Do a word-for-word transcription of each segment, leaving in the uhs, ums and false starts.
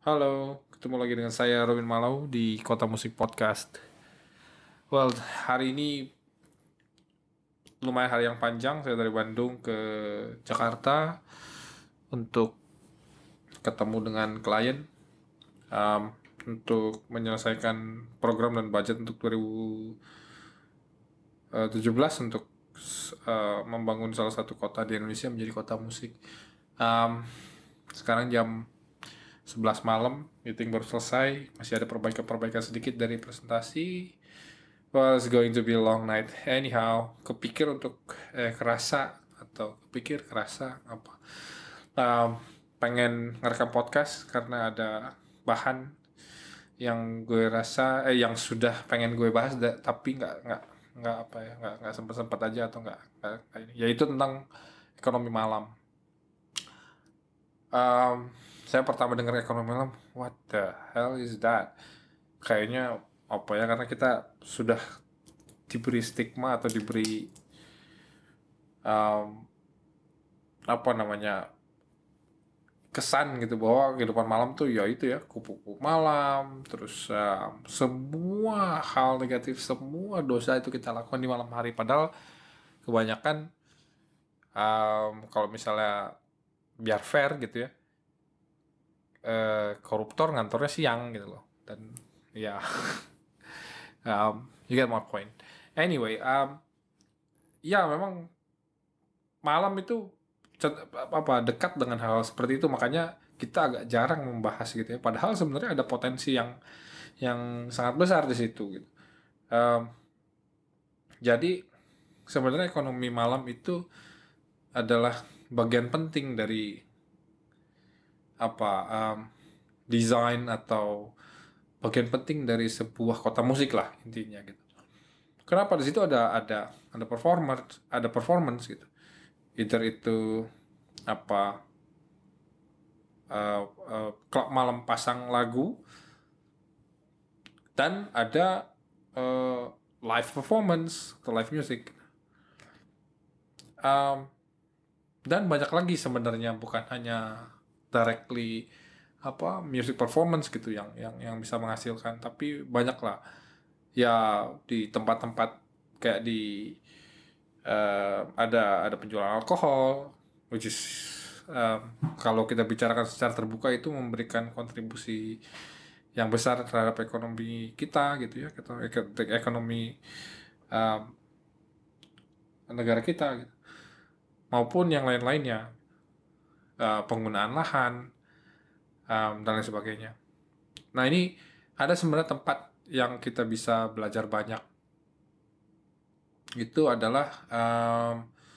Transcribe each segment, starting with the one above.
Halo, ketemu lagi dengan saya Robin Malau di Kota Musik Podcast. Well, hari ini lumayan hari yang panjang. Saya dari Bandung ke Jakarta untuk ketemu dengan klien um, untuk menyelesaikan program dan budget untuk dua ribu tujuh belas untuk uh, membangun salah satu kota di Indonesia menjadi kota musik. Um, Sekarang jam sebelas malam, meeting baru selesai, masih ada perbaikan-perbaikan sedikit dari presentasi. Well, it's going to be a long night. Anyhow, kepikir untuk eh kerasa atau kepikir kerasa apa? Um, Pengen ngerekam podcast karena ada bahan yang gue rasa eh yang sudah pengen gue bahas da, tapi nggak nggak nggak apa ya nggak nggak sempat sempat aja atau nggak nggak kayak ini. Yaitu tentang ekonomi malam. Um, saya pertama dengar ekonomi malam, what the hell is that? Kayaknya apa ya karena kita sudah diberi stigma atau diberi um, apa namanya kesan gitu bahwa kehidupan malam tuh ya itu ya kupu-kupu malam terus um, semua hal negatif semua dosa itu kita lakukan di malam hari padahal kebanyakan um, kalau misalnya biar fair gitu ya eh, koruptor ngantornya siang gitu loh dan ya um, you get my point anyway um, ya memang malam itu apa dekat dengan hal seperti itu makanya kita agak jarang membahas gitu ya padahal sebenarnya ada potensi yang yang sangat besar di situ gitu. Um, jadi sebenarnya ekonomi malam itu adalah bagian penting dari apa um, desain atau bagian penting dari sebuah kota musik lah intinya gitu. Kenapa di situ ada ada ada performance ada performance gitu. Either itu apa uh, uh, klub malam pasang lagu dan ada uh, live performance atau live music um, dan banyak lagi sebenarnya bukan hanya directly apa music performance gitu yang yang yang bisa menghasilkan tapi banyak lah ya di tempat-tempat kayak di uh, ada ada penjualan alkohol which is um, kalau kita bicarakan secara terbuka itu memberikan kontribusi yang besar terhadap ekonomi kita gitu ya atau ekonomi um, negara kita gitu. Maupun yang lain-lainnya uh, penggunaan lahan um, dan lain sebagainya. Nah ini ada sebenarnya tempat yang kita bisa belajar banyak itu adalah um,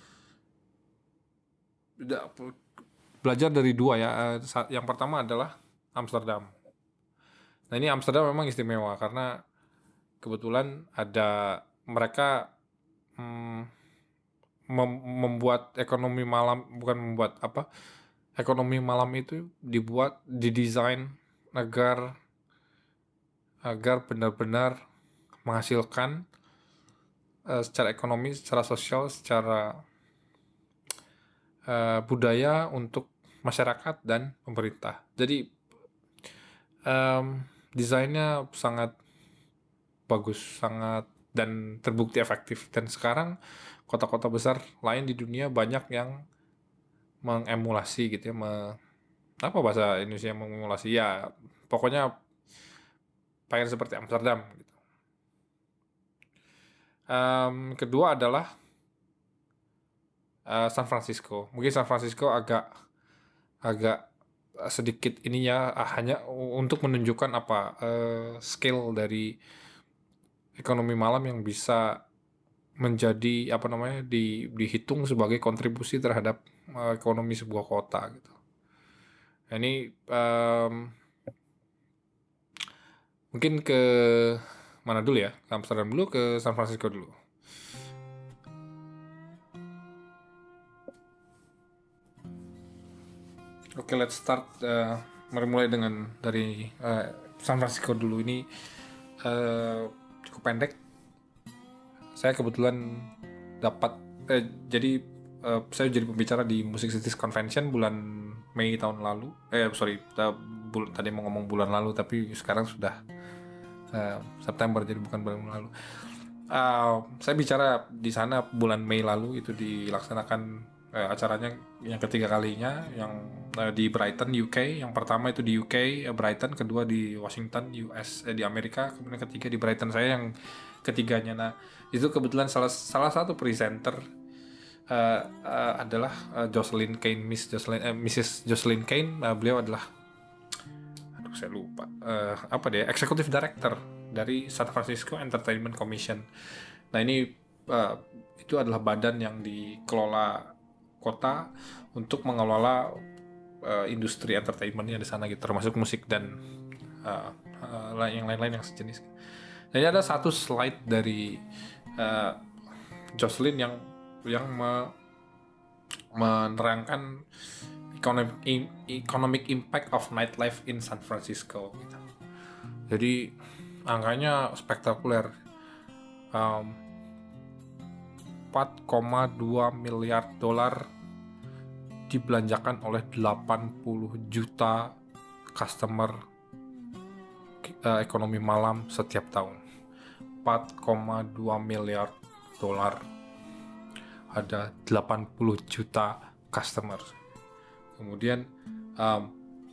belajar dari dua ya. Yang pertama adalah Amsterdam. Nah ini Amsterdam memang istimewa karena kebetulan ada mereka hmm, mem- membuat ekonomi malam bukan membuat apa ekonomi malam itu dibuat didesain agar agar benar-benar menghasilkan uh, secara ekonomi, secara sosial, secara uh, budaya untuk masyarakat dan pemerintah. Jadi um, desainnya sangat bagus, sangat dan terbukti efektif. Dan sekarang kota-kota besar lain di dunia banyak yang mengemulasi gitu ya, me, apa bahasa Indonesia mengemulasi ya, pokoknya pengen seperti Amsterdam gitu. Um, kedua adalah uh, San Francisco. Mungkin San Francisco agak agak sedikit ininya uh, hanya untuk menunjukkan apa uh, scale dari ekonomi malam yang bisa menjadi apa namanya di, dihitung sebagai kontribusi terhadap uh, ekonomi sebuah kota gitu. Nah, ini um, mungkin ke mana dulu ya? Ke Amsterdam dulu, ke San Francisco dulu. Oke, okay, let's start. Uh, mari mulai dengan dari uh, San Francisco dulu. Ini uh, cukup pendek. Saya kebetulan dapat, eh, jadi uh, saya jadi pembicara di Music Cities Convention bulan Mei tahun lalu. Eh, sorry, uh, bul- tadi mau ngomong bulan lalu tapi sekarang sudah uh, September jadi bukan bulan lalu. Uh, saya bicara di sana bulan Mei lalu itu dilaksanakan uh, acaranya yang ketiga kalinya yang uh, di Brighton U K. Yang pertama itu di U K uh, Brighton, kedua di Washington U S eh, di Amerika, kemudian ketiga di Brighton saya yang ketiganya. Nah itu kebetulan salah salah satu presenter uh, uh, adalah uh, Jocelyn Kane, Miss Jocelyn, uh, missus Jocelyn Kane. Uh, beliau adalah aduh saya lupa uh, apa deh Executive Director dari San Francisco Entertainment Commission. Nah ini uh, itu adalah badan yang dikelola kota untuk mengelola uh, industri entertainmentnya di sana gitu, termasuk musik dan uh, uh, yang lain-lain yang sejenis. Nah ini ada satu slide dari uh, Jocelyn yang yang me, menerangkan economic, economic impact of nightlife in San Francisco gitu. Jadi angkanya spektakuler, um, empat koma dua miliar dolar dibelanjakan oleh delapan puluh juta customer uh, ekonomi malam setiap tahun. Empat koma dua miliar dolar, ada delapan puluh juta customer. Kemudian um,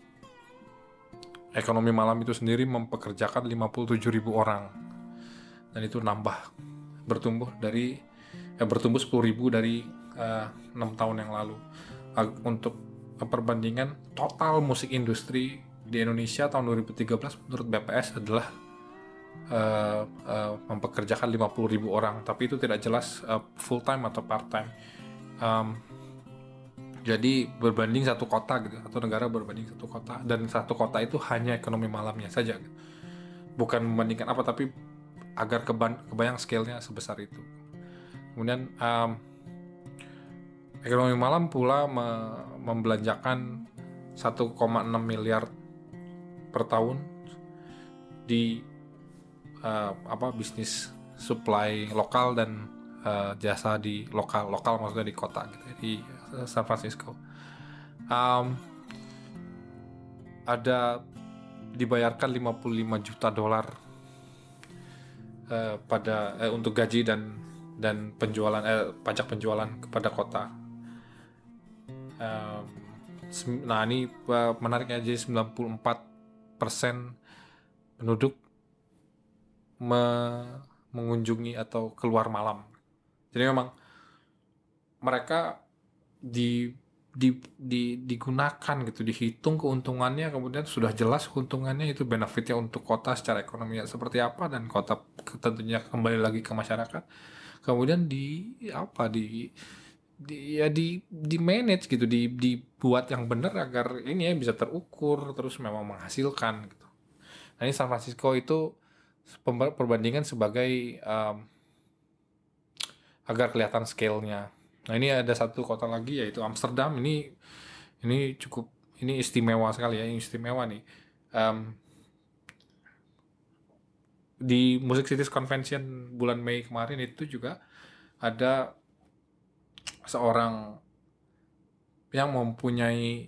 ekonomi malam itu sendiri mempekerjakan lima puluh tujuh ribu orang, dan itu nambah bertumbuh dari eh, bertumbuh sepuluh ribu dari uh, enam tahun yang lalu. Uh, untuk uh, perbandingan total musik industri di Indonesia tahun dua ribu tiga belas menurut B P S adalah uh, uh, mempekerjakan lima puluh ribu orang, tapi itu tidak jelas uh, full time atau part time. Um, Jadi berbanding satu kota gitu, satu negara berbanding satu kota, dan satu kota itu hanya ekonomi malamnya saja gitu. Bukan membandingkan apa, tapi agar keban, kebayang scale-nya sebesar itu. Kemudian um, ekonomi malam pula me, membelanjakan satu koma enam miliar per tahun di uh, apa bisnis supply lokal dan uh, jasa di lokal lokal maksudnya di kota gitu, di San Francisco. Um, ada dibayarkan lima puluh lima juta dolar uh, pada eh, untuk gaji dan dan penjualan eh, pajak penjualan kepada kota. Um, nah ini uh, menariknya, jadi sembilan puluh empat persen penduduk me- mengunjungi atau keluar malam. Jadi memang mereka di, di, di, digunakan gitu, dihitung keuntungannya, kemudian sudah jelas keuntungannya itu benefitnya untuk kota secara ekonomi seperti apa, dan kota tentunya kembali lagi ke masyarakat. Kemudian di apa di di ya di di manage gitu, di dibuat yang benar agar ini ya bisa terukur terus memang menghasilkan gitu. Nah ini San Francisco itu perbandingan sebagai um, agar kelihatan scale-nya. Nah ini ada satu kota lagi yaitu Amsterdam. Ini ini cukup ini istimewa sekali ya, ini istimewa nih. Um, di Music Cities Convention bulan Mei kemarin itu juga ada seorang yang mempunyai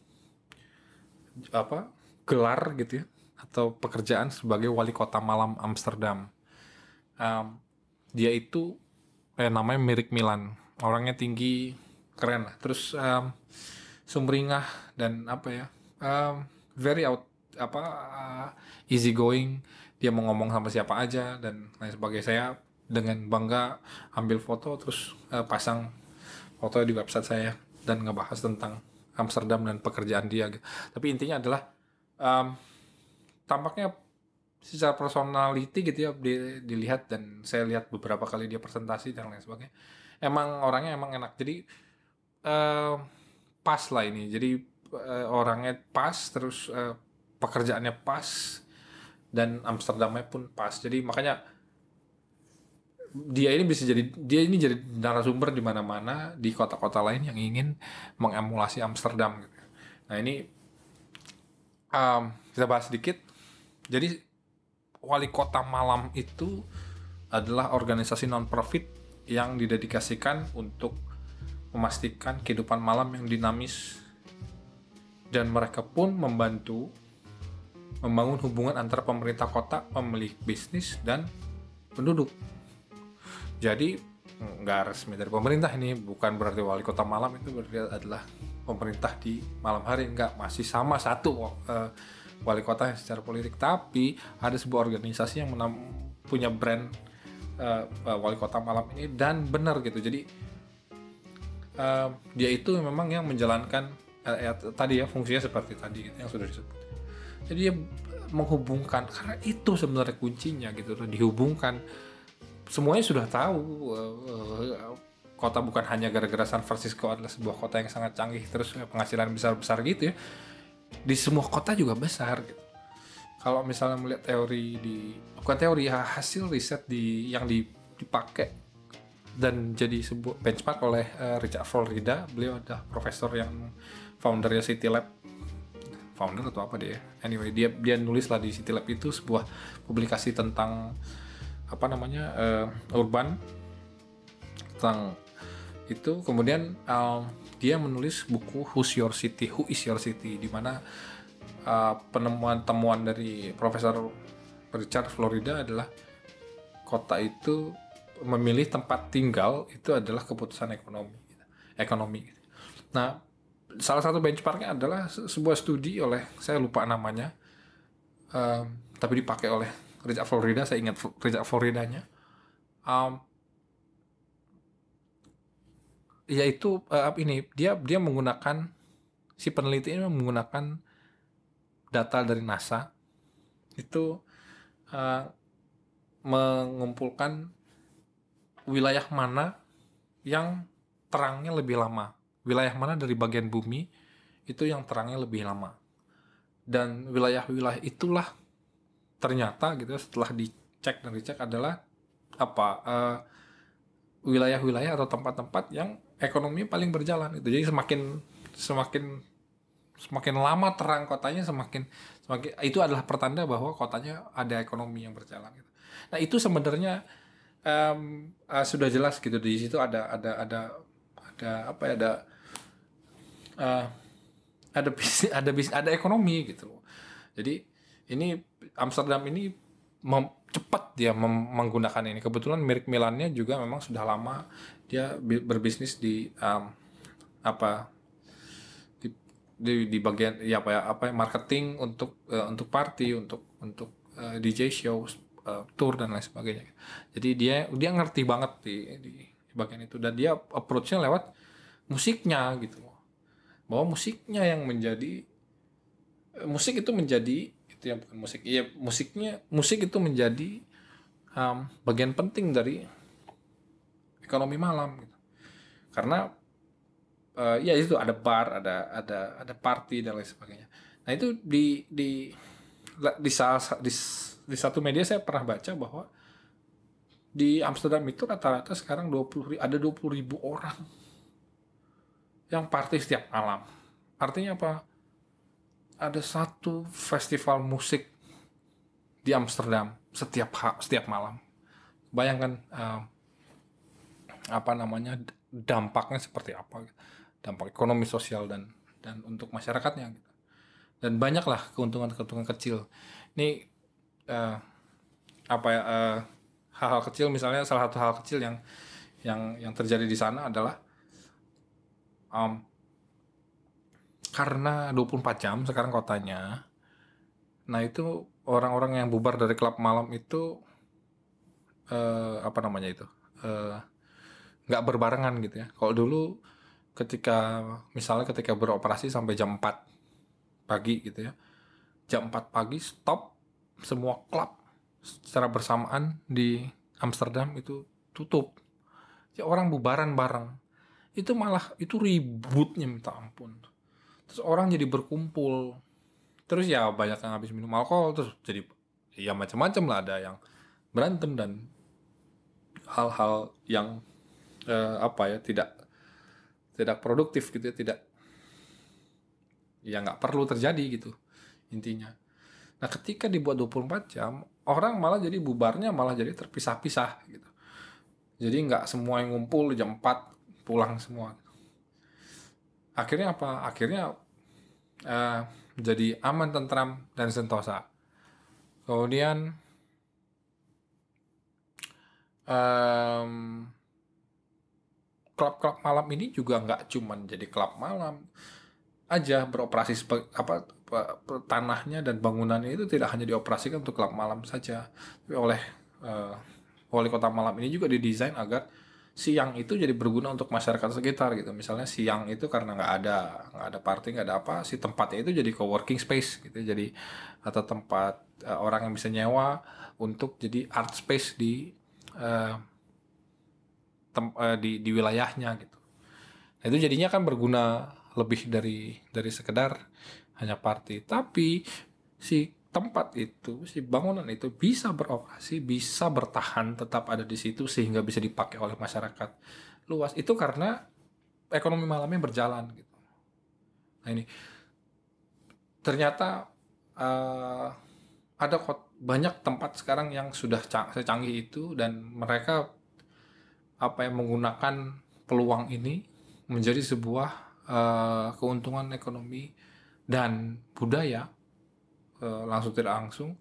apa gelar gitu ya, atau pekerjaan sebagai wali kota malam Amsterdam. Um, dia itu eh, namanya Mirik Milan. Orangnya tinggi, keren lah. Terus um, sumringah dan apa ya, um, very out apa uh, easy going. Dia mau ngomong sama siapa aja dan lain sebagainya. Saya dengan bangga ambil foto terus uh, pasang foto di website saya dan ngebahas tentang Amsterdam dan pekerjaan dia gitu. Tapi intinya adalah um, tampaknya secara personality gitu ya dilihat, dan saya lihat beberapa kali dia presentasi dan lain sebagainya. Emang orangnya emang enak, jadi uh, pas lah ini. Jadi uh, orangnya pas, terus uh, pekerjaannya pas, dan Amsterdamnya pun pas. Jadi makanya dia ini bisa jadi dia ini jadi narasumber di mana-mana di kota-kota lain yang ingin mengemulasi Amsterdam gitu. Nah ini um, kita bahas sedikit. Jadi wali kota malam itu adalah organisasi non-profit yang didedikasikan untuk memastikan kehidupan malam yang dinamis, dan mereka pun membantu membangun hubungan antara pemerintah kota, pemilik bisnis, dan penduduk. Jadi nggak resmi dari pemerintah ini, bukan berarti wali kota malam itu berarti adalah pemerintah di malam hari, nggak, masih sama satu uh, wali kota secara politik, tapi ada sebuah organisasi yang menam, punya brand uh, uh, wali kota malam ini, dan benar gitu. Jadi uh, dia itu memang yang menjalankan uh, ya, tadi ya fungsinya seperti tadi gitu, yang sudah disebut. Jadi dia menghubungkan, karena itu sebenarnya kuncinya gitu, dihubungkan. Semuanya sudah tahu uh, kota bukan hanya gara-gara San Francisco adalah sebuah kota yang sangat canggih terus penghasilan besar-besar gitu ya. Di semua kota juga besar gitu. Kalau misalnya melihat teori di bukan teori ya, hasil riset di yang dipakai dan jadi sebuah benchmark oleh uh, Richard Florida. Beliau adalah profesor yang foundernya City Lab. Founder atau apa dia? Anyway, dia dia nulis lah di City Lab itu sebuah publikasi tentang apa namanya uh, urban, tentang itu. Kemudian uh, dia menulis buku Who's Your City, Who is Your City, di mana uh, penemuan temuan dari Profesor Richard Florida adalah kota itu memilih tempat tinggal itu adalah keputusan ekonomi, ekonomi. Nah, salah satu benchmarknya adalah sebuah studi oleh, saya lupa namanya, uh, tapi dipakai oleh Richard Florida, saya ingat Richard Floridanya, um, yaitu uh, ini dia dia menggunakan, si peneliti ini menggunakan data dari NASA itu uh, mengumpulkan wilayah mana yang terangnya lebih lama, wilayah mana dari bagian bumi itu yang terangnya lebih lama, dan wilayah-wilayah itulah ternyata gitu setelah dicek dan dicek adalah apa uh, wilayah-wilayah atau tempat-tempat yang ekonomi paling berjalan itu. Jadi semakin semakin semakin lama terang kotanya, semakin semakin itu adalah pertanda bahwa kotanya ada ekonomi yang berjalan gitu. Nah, itu sebenarnya um, uh, sudah jelas gitu, di situ ada ada ada ada apa ya, ada uh, ada bisnis, ada bisnis, ada ekonomi gitu. Jadi ini Amsterdam ini mem- cepat dia mem- menggunakan ini. Kebetulan merek Milannya juga memang sudah lama dia bi- berbisnis di um, apa di, di di bagian ya apa ya apa ya, marketing untuk uh, untuk party, untuk untuk uh, D J show, uh, tour dan lain sebagainya. Jadi dia dia ngerti banget di, di bagian itu, dan dia approach-nya lewat musiknya gitu. Bahwa musiknya yang menjadi musik itu menjadi itu yang bukan musik. Iya, musiknya musik itu menjadi um, bagian penting dari ekonomi malam gitu. Karena uh, ya itu ada bar, ada ada ada party dan lain sebagainya. Nah, itu di di di, di, di satu media saya pernah baca bahwa di Amsterdam itu rata-rata sekarang dua puluh ada dua puluh ribu orang yang party setiap malam. Artinya apa? Ada satu festival musik di Amsterdam setiap setiap malam. Bayangkan uh, apa namanya dampaknya seperti apa, dampak ekonomi, sosial, dan dan untuk masyarakatnya gitu. Dan banyaklah keuntungan-keuntungan kecil. Ini uh, apa ya uh, hal-hal kecil, misalnya salah satu hal kecil yang yang yang terjadi di sana adalah um, karena dua puluh empat jam sekarang kotanya. Nah, itu orang-orang yang bubar dari klub malam itu eh, apa namanya itu eh, nggak berbarengan gitu ya. Kalau dulu ketika misalnya ketika beroperasi sampai jam empat pagi gitu ya, jam empat pagi stop semua klub secara bersamaan di Amsterdam itu tutup. Ya, orang bubaran bareng. Itu malah itu ributnya minta ampun. Terus orang jadi berkumpul. Terus ya banyak yang habis minum alkohol, terus jadi ya macam-macam lah, ada yang berantem dan hal-hal yang eh, apa ya tidak tidak produktif gitu ya, tidak ya nggak perlu terjadi gitu intinya. Nah, ketika dibuat dua puluh empat jam, orang malah jadi bubarnya malah jadi terpisah-pisah gitu. Jadi nggak semua yang ngumpul jam empat pulang semua. Akhirnya apa? Akhirnya uh, jadi aman, tentram, dan sentosa. Kemudian um, klub-klub malam ini juga nggak cuman jadi klub malam aja beroperasi sebagai apa tanahnya dan bangunannya itu tidak hanya dioperasikan untuk klub malam saja, tapi oleh uh, wali kota malam ini juga didesain agar siang itu jadi berguna untuk masyarakat sekitar gitu. Misalnya siang itu karena nggak ada nggak ada party, nggak ada apa, si tempatnya itu jadi co-working space gitu, jadi atau tempat uh, orang yang bisa nyewa untuk jadi art space di uh, tem- uh, di di wilayahnya gitu. Nah, itu jadinya kan berguna lebih dari dari sekedar hanya party, tapi si tempat itu, si bangunan itu bisa beroperasi, bisa bertahan, tetap ada di situ sehingga bisa dipakai oleh masyarakat luas. Itu karena ekonomi malamnya berjalan gitu. Nah ini ternyata uh, ada kot, banyak tempat sekarang yang sudah cang, secanggih itu dan mereka apa yang menggunakan peluang ini menjadi sebuah uh, keuntungan ekonomi dan budaya uh, langsung tidak langsung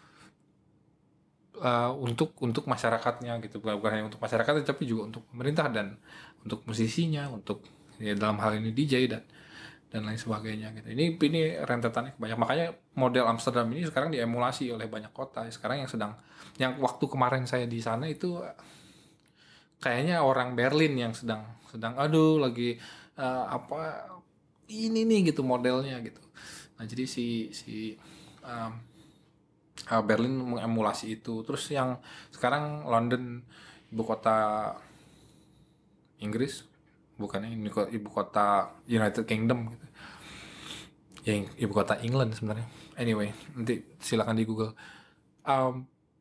uh, untuk untuk masyarakatnya gitu, bukan hanya untuk masyarakat tapi juga untuk pemerintah dan untuk musisinya, untuk ya dalam hal ini D J dan dan lain sebagainya gitu. Ini ini rentetannya banyak, makanya model Amsterdam ini sekarang diemulasi oleh banyak kota. Sekarang yang sedang yang waktu kemarin saya di sana itu kayaknya orang Berlin yang sedang sedang aduh lagi uh, apa ini nih gitu modelnya gitu. Nah jadi si si um, uh, Berlin mengemulasi itu. Terus yang sekarang London, ibu kota Inggris, bukannya ini ibu kota United Kingdom gitu. Ya ibu kota England sebenarnya. Anyway, nanti silakan di Google. Um,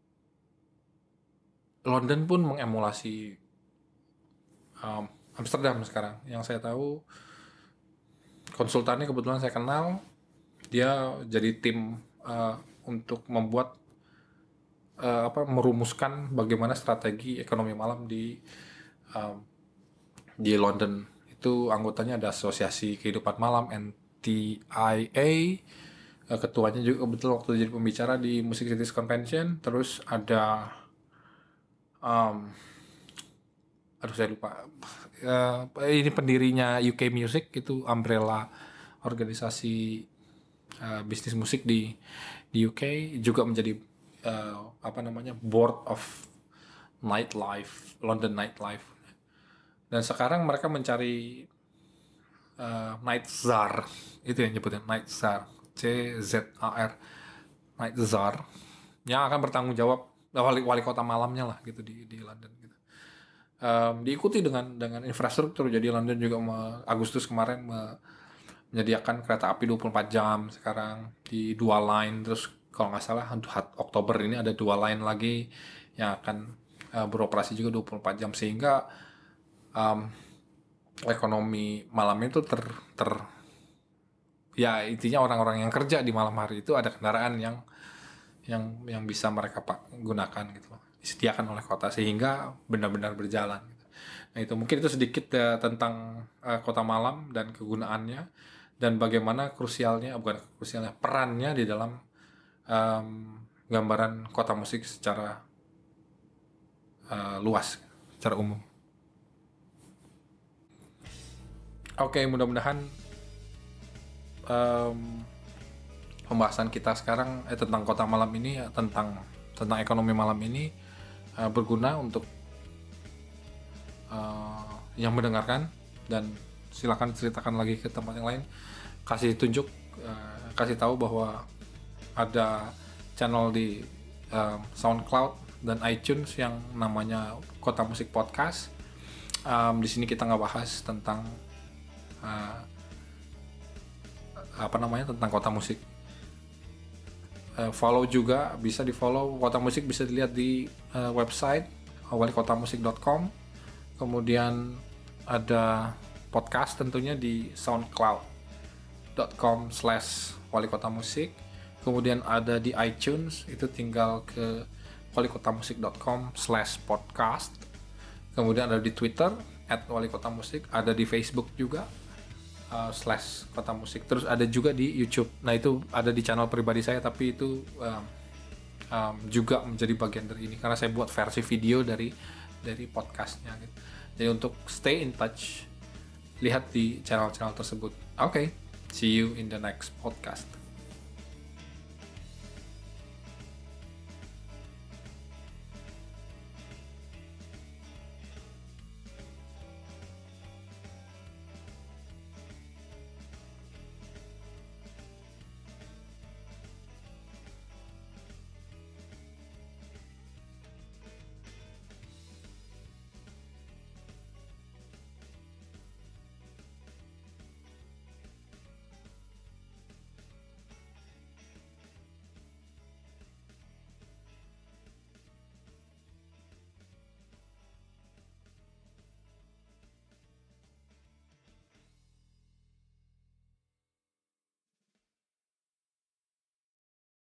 London pun mengemulasi um, Amsterdam sekarang. Yang saya tahu konsultannya kebetulan saya kenal, dia jadi tim uh, untuk membuat uh, apa merumuskan bagaimana strategi ekonomi malam di um, di London. Itu anggotanya ada Asosiasi Kehidupan Malam N T I A, uh, ketuanya juga kebetulan waktu jadi pembicara di Music Cities Convention. Terus ada um, aduh saya lupa uh, ini pendirinya U K Music, itu umbrella organisasi uh, bisnis musik di di U K, juga menjadi uh, apa namanya board of nightlife, London nightlife. Dan sekarang mereka mencari uh, night czar, itu yang nyebutnya night czar, C Z A R, night czar, yang akan bertanggung jawab wali wali kota malamnya lah gitu di di London gitu. Um, diikuti dengan dengan infrastruktur. Jadi London juga me, Agustus kemarin me, menyediakan kereta api dua puluh empat jam sekarang di dua line. Terus kalau nggak salah Oktober ini ada dua line lagi yang akan uh, beroperasi juga dua puluh empat jam, sehingga um, ekonomi malam itu ter, ter ya intinya orang-orang yang kerja di malam hari itu ada kendaraan yang yang yang bisa mereka pak gunakan gitu, disediakan oleh kota sehingga benar-benar berjalan gitu. Nah itu mungkin itu sedikit uh, tentang uh, kota malam dan kegunaannya dan bagaimana krusialnya, bukan krusialnya, perannya di dalam um, gambaran kota musik secara uh, luas, secara umum. Oke, okay, mudah-mudahan um, pembahasan kita sekarang eh, tentang kota malam ini, tentang tentang ekonomi malam ini uh, berguna untuk uh, yang mendengarkan, dan silakan ceritakan lagi ke tempat yang lain, kasih tunjuk, uh, kasih tahu bahwa ada channel di uh, SoundCloud dan iTunes yang namanya Kota Musik Podcast. Um, di sini kita nggak bahas tentang uh, apa namanya tentang kota musik. Uh, follow juga, bisa di follow Kota Musik, bisa dilihat di uh, website wali kota musik dot com. Kemudian ada podcast tentunya di soundcloud dot com slash wali kota musik. Kemudian ada di iTunes, itu tinggal ke wali kota musik dot com slash podcast. Kemudian ada di Twitter at wali kota musik, ada di Facebook juga Uh, slash kota musik, terus ada juga di YouTube. Nah itu ada di channel pribadi saya, tapi itu um, um, juga menjadi bagian dari ini, karena saya buat versi video dari dari podcastnya gitu. Jadi untuk stay in touch, lihat di channel-channel tersebut. Oke, okay, see you in the next podcast.